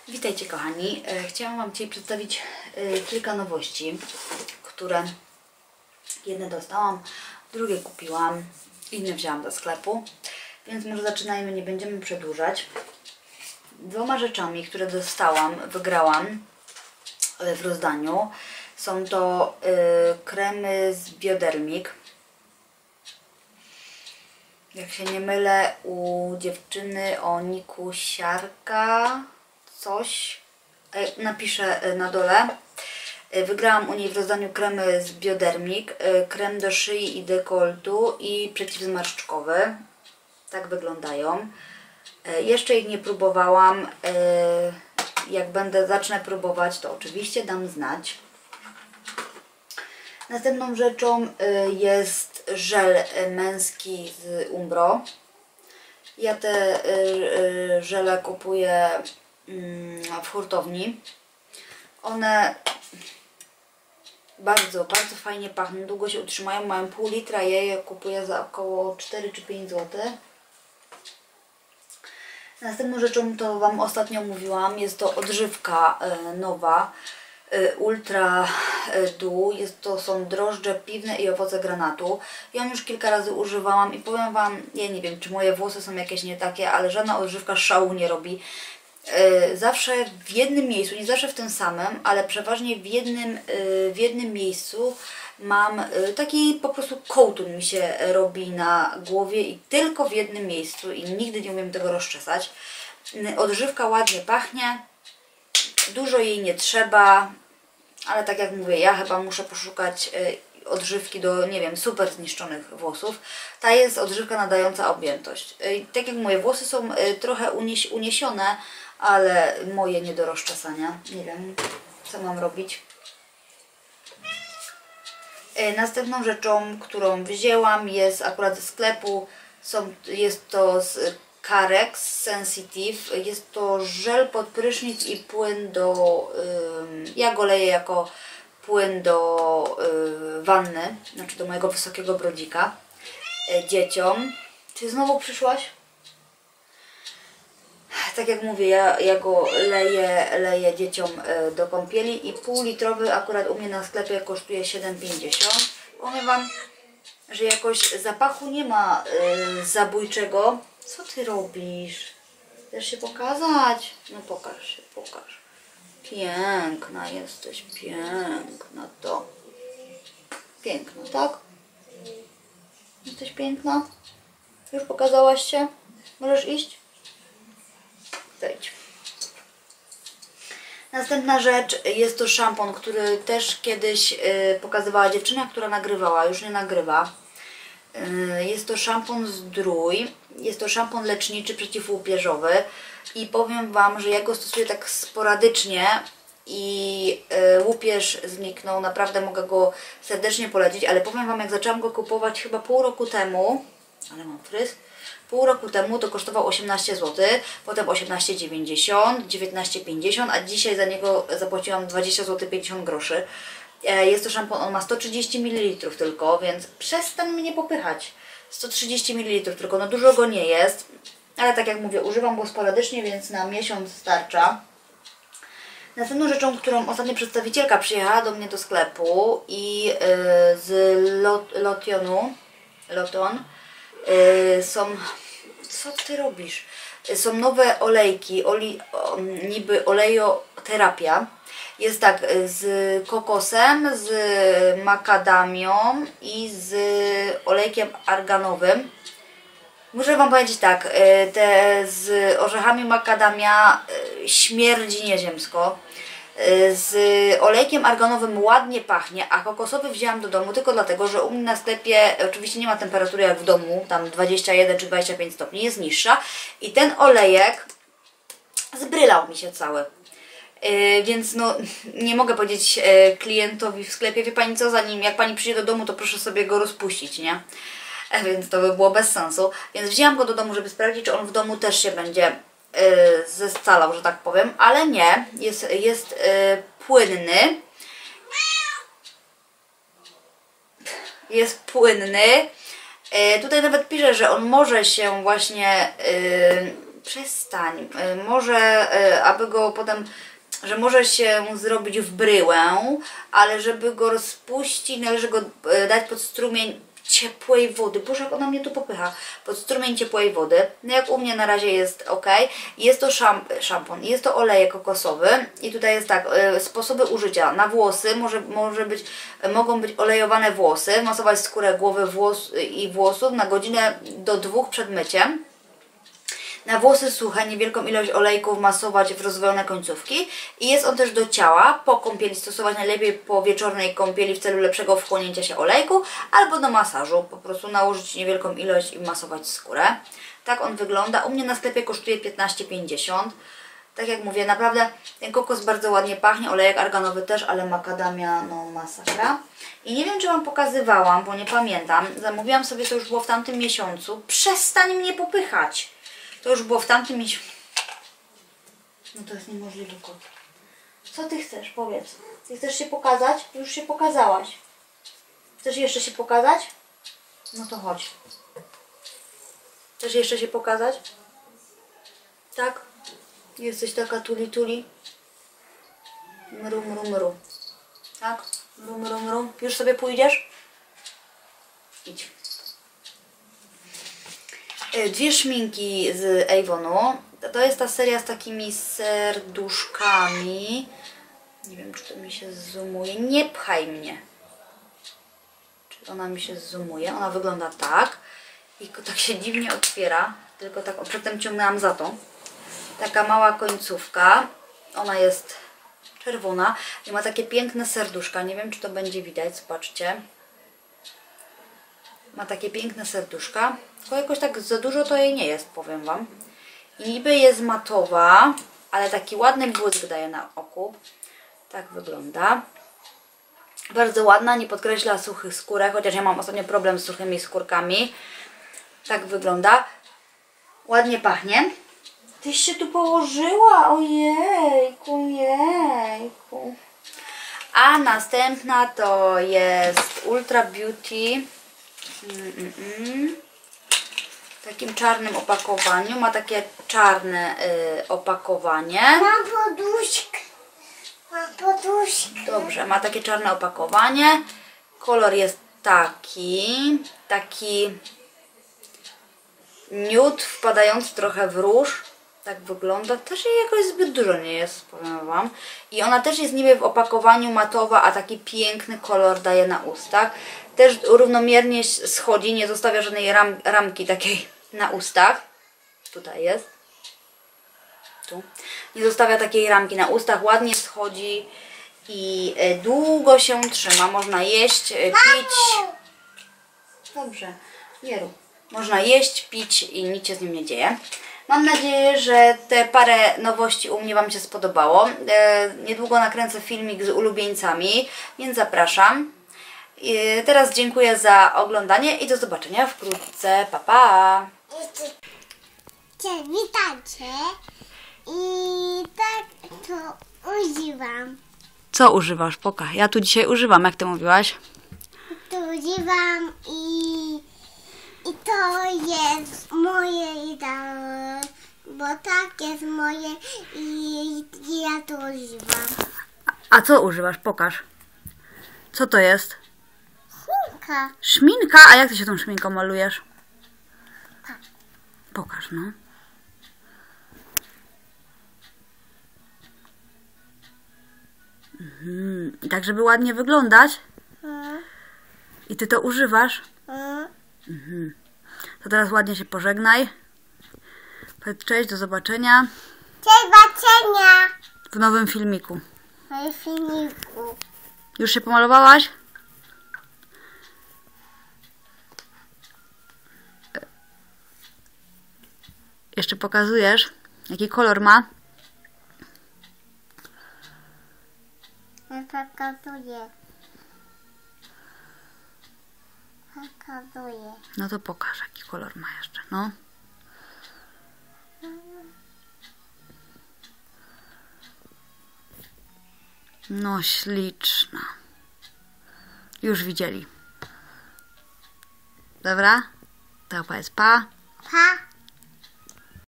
Witajcie kochani. Chciałam Wam dzisiaj przedstawić kilka nowości, które jedne dostałam, drugie kupiłam, inne wzięłam do sklepu. Więc może zaczynajmy, nie będziemy przedłużać. Dwoma rzeczami, które dostałam, wygrałam w rozdaniu. Są to kremy z Biodermic. Jak się nie mylę, u dziewczyny o niku Siarka coś. Napiszę na dole. Wygrałam u niej w rozdaniu kremy z Biodermic. Krem do szyi i dekoltu i przeciwzmarszczkowy. Tak wyglądają. Jeszcze ich nie próbowałam. Jak zacznę próbować, to oczywiście dam znać. Następną rzeczą jest żel męski z Umbro. Ja te żele kupuję w hurtowni. One bardzo fajnie pachną, długo się utrzymają, mają pół litra, je kupuję za około 4 czy 5 zł. Następną rzeczą, to Wam ostatnio mówiłam, jest to odżywka nowa, Ultra Du. Są drożdże piwne i owoce granatu. Ja ją już kilka razy używałam i powiem Wam, ja nie wiem, czy moje włosy są jakieś nie takie, ale żadna odżywka szału nie robi. Zawsze w jednym miejscu, nie zawsze w tym samym, ale przeważnie w jednym miejscu mam taki po prostu kołtun mi się robi na głowie i tylko w jednym miejscu i nigdy nie umiem tego rozczesać. Odżywka ładnie pachnie, dużo jej nie trzeba, ale tak jak mówię, ja chyba muszę poszukać odżywki do, nie wiem, super zniszczonych włosów. Ta jest odżywka nadająca objętość. Tak jak moje włosy są trochę uniesione, ale moje nie do rozczesania. Nie wiem, co mam robić. Następną rzeczą, którą wzięłam, jest akurat ze sklepu. Jest to z Carex Sensitive. Jest to żel pod prysznic i płyn do... ja go leję jako płyn do wanny, znaczy do mojego wysokiego brodzika. Dzieciom. Czy znowu przyszłaś? Tak jak mówię, ja go leję dzieciom do kąpieli i półlitrowy akurat u mnie na sklepie kosztuje 7,50. Powiem Wam, że jakoś zapachu nie ma zabójczego. Co Ty robisz? Chcesz się pokazać? No pokaż się, pokaż. Piękna jesteś, piękna to. Piękna, tak? Jesteś piękna? Już pokazałaś się? Możesz iść? Wejdź. Następna rzecz, jest to szampon, który też kiedyś pokazywała dziewczyna, która nagrywała, już nie nagrywa. Jest to szampon Zdrój, jest to szampon leczniczy przeciwłupieżowy i powiem Wam, że ja go stosuję tak sporadycznie i łupież zniknął, naprawdę mogę go serdecznie polecić, ale powiem Wam, jak zaczęłam go kupować chyba pół roku temu, ale mam fryz, pół roku temu to kosztował 18 zł, potem 18,90, 19,50, a dzisiaj za niego zapłaciłam 20 zł 50 groszy. Jest to szampon, on ma 130 ml tylko, więc przestań mnie popychać. 130 ml tylko, no dużo go nie jest, ale tak jak mówię, używam go sporadycznie, więc na miesiąc starcza. Następną rzeczą, którą ostatnio przedstawicielka przyjechała do mnie do sklepu i z Lotion są... Co Ty robisz? Są nowe olejki, niby olejoterapia. Jest tak, z kokosem, z makadamią i z olejkiem arganowym. Muszę Wam powiedzieć tak, te z orzechami makadamia śmierdzi nieziemsko. Z olejkiem arganowym ładnie pachnie, a kokosowy wzięłam do domu tylko dlatego, że u mnie na sklepie oczywiście nie ma temperatury jak w domu, tam 21 czy 25 stopni, jest niższa i ten olejek zbrylał mi się cały. Więc no nie mogę powiedzieć klientowi w sklepie, wie Pani co, jak Pani przyjdzie do domu, to proszę sobie go rozpuścić, nie? Więc to by było bez sensu. Więc wzięłam go do domu, żeby sprawdzić, czy on w domu też się będzie zescalał, że tak powiem, ale nie, jest płynny. Jest płynny. Tutaj nawet pisze, że on może się właśnie przestań. Może, aby go potem, że może się zrobić w bryłę, ale żeby go rozpuścić, należy go dać pod strumień ciepłej wody. Boże, jak ona mnie tu popycha. Pod strumień ciepłej wody. No jak u mnie na razie jest ok. Jest to szampon. Jest to olejek kokosowy. I tutaj jest tak, sposoby użycia. Na włosy mogą być olejowane włosy. Masować skórę głowy i włosów na godzinę do 2 przed myciem. Na włosy suche niewielką ilość olejków masować w rozwojone końcówki i jest on też do ciała. Po kąpieli stosować najlepiej po wieczornej kąpieli w celu lepszego wchłonięcia się olejku albo do masażu. Po prostu nałożyć niewielką ilość i masować skórę. Tak on wygląda. U mnie na sklepie kosztuje 15,50. Tak jak mówię, naprawdę ten kokos bardzo ładnie pachnie, olejek arganowy też, ale makadamia, no masakra. I nie wiem, czy Wam pokazywałam, bo nie pamiętam. Zamówiłam sobie, to już było w tamtym miesiącu. Przestań mnie popychać! To już było w tamtym miesiącu. No to jest niemożliwy kot. Co Ty chcesz? Powiedz. Ty chcesz się pokazać? Już się pokazałaś. Chcesz jeszcze się pokazać? No to chodź. Chcesz jeszcze się pokazać? Tak? Jesteś taka tuli. Mru. Tak? Mru. Już sobie pójdziesz? Idź. 2 szminki z Avonu. To jest ta seria z takimi serduszkami. Nie wiem, czy to mi się zoomuje. Nie pchaj mnie. Czy ona mi się zoomuje? Ona wygląda tak. I tak się dziwnie otwiera. Tylko tak przedtem ciągnęłam za to. Taka mała końcówka. Ona jest czerwona i ma takie piękne serduszka. Nie wiem, czy to będzie widać. Zobaczcie. Ma takie piękne serduszka. Tylko jakoś tak za dużo to jej nie jest, powiem Wam. I niby jest matowa, ale taki ładny błysk daje na oku. Tak wygląda. Bardzo ładna, nie podkreśla suchych skórek, chociaż ja mam ostatnio problem z suchymi skórkami. Tak wygląda. Ładnie pachnie. Tyś się tu położyła, ojejku. A następna to jest Ultra Beauty. W takim czarnym opakowaniu. Ma takie czarne opakowanie. Mam poduszkę. Dobrze, ma takie czarne opakowanie. Kolor jest taki nude, wpadający trochę w róż. Tak wygląda. Też jej jakoś zbyt dużo nie jest, powiem Wam. I ona też jest niby w opakowaniu matowa, a taki piękny kolor daje na ustach. Też równomiernie schodzi, nie zostawia żadnej ramki takiej na ustach. Tutaj jest. Tu. Nie zostawia takiej ramki na ustach. Ładnie schodzi i długo się trzyma. Można jeść, pić. Dobrze, nie rób. Można jeść, pić i nic się z nim nie dzieje. Mam nadzieję, że te parę nowości u mnie Wam się spodobało. Niedługo nakręcę filmik z ulubieńcami, więc zapraszam. Teraz dziękuję za oglądanie i do zobaczenia wkrótce. Pa, pa! Witajcie. I tak to używam. Co używasz? Pokaż. Ja tu dzisiaj używam, jak Ty mówiłaś. To używam i to jest moje idealne, bo tak jest moje i ja to używam. A co używasz? Pokaż. Co to jest? Szminka. Szminka? A jak Ty się tą szminką malujesz? Tak. Pokaż, no. Tak, żeby ładnie wyglądać? I Ty to używasz? To teraz ładnie się pożegnaj. Powiedz cześć, do zobaczenia. Do zobaczenia. W nowym filmiku. W filmiku. Już się pomalowałaś? Jeszcze pokazujesz, jaki kolor ma? Pokazuję. Pokazuję. No to pokaż, jaki kolor ma jeszcze, no. No śliczna. Już widzieli. Dobra? To powiedz pa. Pa.